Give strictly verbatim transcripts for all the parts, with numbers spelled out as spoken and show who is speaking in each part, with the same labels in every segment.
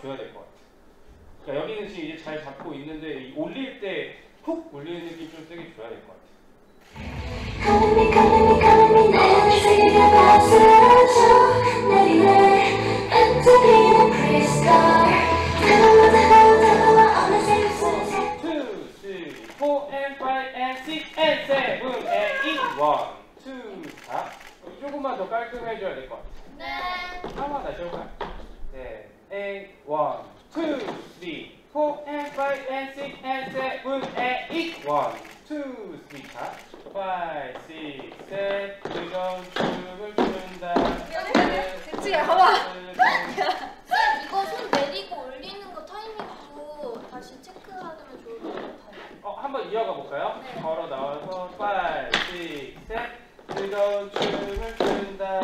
Speaker 1: 줘야 될 것 같아. 그러니까 여기는 지금 이제 잘 잡고 있는데 이 올릴 때 훅 올리는 느낌 좀 세게 줘야 될 것 같아.
Speaker 2: Calling me, calling me, calling me 내 세계가 다 쓰러져 내리네 반짝이는 crystal 다가와 다가와 다가와 어느새
Speaker 1: one, two, three, four, and five, and six, and seven, and eight. one, two, 사. 조금만 더 깔끔해져야 될 것 같아.
Speaker 3: 네.
Speaker 1: 한번 다시 해볼까요? 네. eight, one, two, three, four, and five, and six, and seven, and eight. one, two, three, 사. five, six, seven. 즐거운 춤을 춘다.
Speaker 3: 그치, 봐봐. 쌤, 이거 손 내리고 올리는 거 타이밍도 다시 체크하면 좋을 것 같아요.
Speaker 1: 어, 한번 이어가 볼까요?
Speaker 3: 네.
Speaker 1: 걸어 나와서 five, six, seven. 즐거운 춤을 춘다.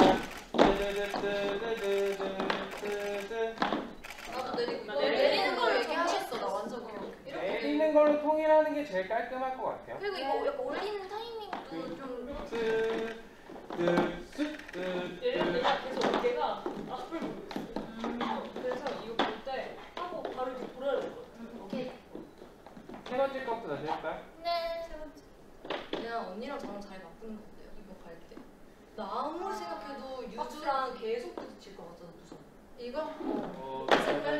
Speaker 1: 뜨드드드드드드드드.
Speaker 3: 나도 내리고
Speaker 4: 나
Speaker 3: 이거
Speaker 4: 내리는
Speaker 3: 내리는
Speaker 4: 거
Speaker 3: 걸 얘기하셨어. 나 완전 그렇게.
Speaker 1: 내리는 걸로 통일하는 게 제일 깔끔할 것 같아요.
Speaker 3: 그리고 이거 약간 올리는 타이밍도 좀
Speaker 1: 뜨, 뜨, 뜨, 뜨,
Speaker 4: 얘는
Speaker 1: 뜨.
Speaker 4: 내가 계속 어깨가 앞을 보고 있어. 그래서 이거 볼 때 하고 바로 이렇게 돌아야 될 것 같아.
Speaker 3: 오케이.
Speaker 1: 세 번째 것부터 다시 해볼까요?
Speaker 3: 네. 세 번째. 그냥 언니랑 저랑 잘 맞는 것 같아요. 이거 갈 때. 나 아무리 생각해도 유주랑 계속 부딪힐 것 같잖아. 무서워. 이거?
Speaker 1: 어,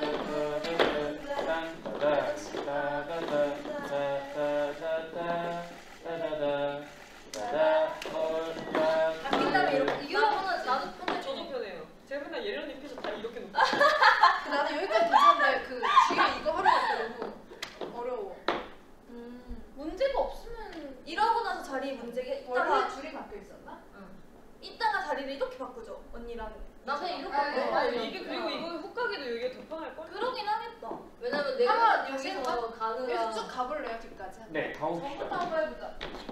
Speaker 3: 바뀐 다음에 이렇게 이거 편하지. 나도 편해.
Speaker 4: 저도 편해요. 제가 맨날 예련이 옆에서 다 이렇게 놓고.
Speaker 5: 나는 여기까지 괜찮은데 그 뒤에 이거 하려고 너무 어려워.
Speaker 3: 음. 문제가 없으면 이러고 나서 자리 문제가 있다가
Speaker 5: 원래 줄이 바뀌어 있었나?
Speaker 3: 이따가 자리를 이렇게 바꾸죠. 언니랑. 나 그냥 이렇게
Speaker 5: 아,
Speaker 3: 바꿔.
Speaker 4: 아, 이게 그리고 이거 훅가기도 이게 더 편할 걸?
Speaker 3: 그러긴 하겠다.
Speaker 5: 왜냐면
Speaker 3: 한번
Speaker 5: 내가
Speaker 3: 다시
Speaker 5: 여기서
Speaker 3: 해볼까?
Speaker 5: 가느라 여기서 쭉 가볼래요 뒤까지?
Speaker 1: 네,
Speaker 5: 처음부터
Speaker 1: 가봅시다.
Speaker 5: 한번 해보자.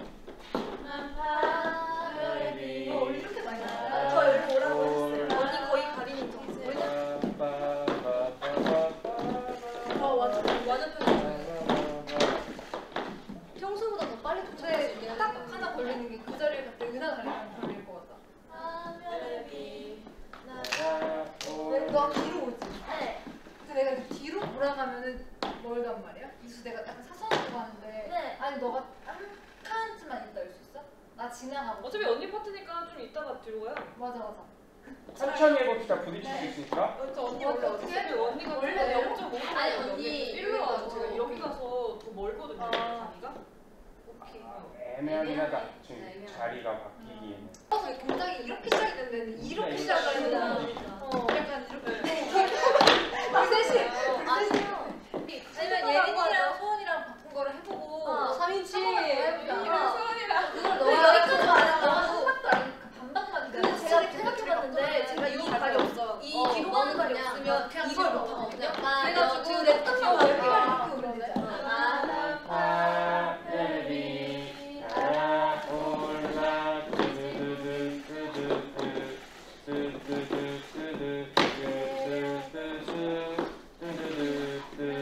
Speaker 1: 바by.
Speaker 5: 어 이렇게 많이 나와.
Speaker 3: 더 여기 오라고 했어요. 언니 거의 가리는 거.
Speaker 5: 어 완전
Speaker 3: 완전 편해. 평소보다 더 빨리 도착할 수 있긴
Speaker 5: 근데 딱
Speaker 3: 하겠다.
Speaker 5: 하나 걸리는 게 그 자리에 갔을 때 은하 다리만 걸릴 것 같다. 왜 너 뒤로 오지?
Speaker 3: 네.
Speaker 5: 근데 내가 이렇게 뒤로 돌아가면은 멀단 말이야? 그래서 내가 약간 사선으로 가는데
Speaker 3: 네.
Speaker 5: 아니 너가 한 칸쯤만 있다 올 수 있어? 나 지나가고
Speaker 4: 어차피 언니 파트니까 좀 이따가 뒤로 가요.
Speaker 5: 맞아 맞아.
Speaker 1: 천천히 해봅시다. 부딪힐 수 있으니까.
Speaker 4: 저 언니
Speaker 5: 원래
Speaker 4: 원래
Speaker 5: 어떻게
Speaker 4: 어차피 언니가
Speaker 5: 원래
Speaker 4: 영 점 오
Speaker 3: 아니, 언니
Speaker 4: 일로 와서
Speaker 5: 여기
Speaker 4: 제가
Speaker 5: 가서.
Speaker 4: 여기 가서 더 멀거든요.
Speaker 3: 아.
Speaker 4: 자리가.
Speaker 3: 오케이.
Speaker 1: 아, 애매하긴 하다.
Speaker 3: 애매하네.
Speaker 1: 지금
Speaker 3: 네, 애매하네.
Speaker 1: 자리가 바뀌기에는.
Speaker 5: 그래서 동작이 이렇게 시작이 됐는데 이렇게 시작을
Speaker 3: 그러니까.
Speaker 5: 했나?
Speaker 3: 어.
Speaker 5: 어 약간 이렇게 우리 셋이 우리 셋이
Speaker 3: 아니면 예린이랑 소원이랑 바꾼 거를 해보고
Speaker 5: 어,
Speaker 3: 삼인치
Speaker 5: 해보자.
Speaker 3: 소원이랑
Speaker 5: 그걸
Speaker 3: 너
Speaker 5: 너가
Speaker 3: 여기까지 안
Speaker 5: 너가 한
Speaker 3: 하고
Speaker 5: 번도 안 그 반박만
Speaker 3: 근데 제가 생각해봤는데 제가 이 발이 없어요. 이
Speaker 5: 어,
Speaker 3: 뒤로
Speaker 5: 너는
Speaker 3: 가는 발이
Speaker 5: 그냥
Speaker 3: 없으면
Speaker 5: 그냥
Speaker 3: 이걸
Speaker 5: 뒤로
Speaker 3: 못
Speaker 5: 가.
Speaker 3: 하거든요.
Speaker 5: 그냥
Speaker 3: 그래가지고
Speaker 5: 내
Speaker 3: 내
Speaker 5: 딱
Speaker 3: 딱
Speaker 5: 이렇게
Speaker 3: 이렇게
Speaker 5: 아,
Speaker 3: 이렇게 올리자.
Speaker 1: 아, 바by. 날아올라. 뜨드드드, 뜨드드, 뜨드드, 뜨드드, 뜨드드, 뜨드드,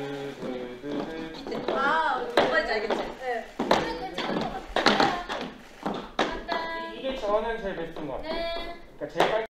Speaker 1: 뜨드드.
Speaker 3: 아, 뭔 말인지 알겠지?
Speaker 5: 네.
Speaker 3: 괜찮은 것 같아요.
Speaker 1: 이게 저는 제일 베스트인 것 같아요.
Speaker 3: 네.
Speaker 1: 그러니까 제일 깔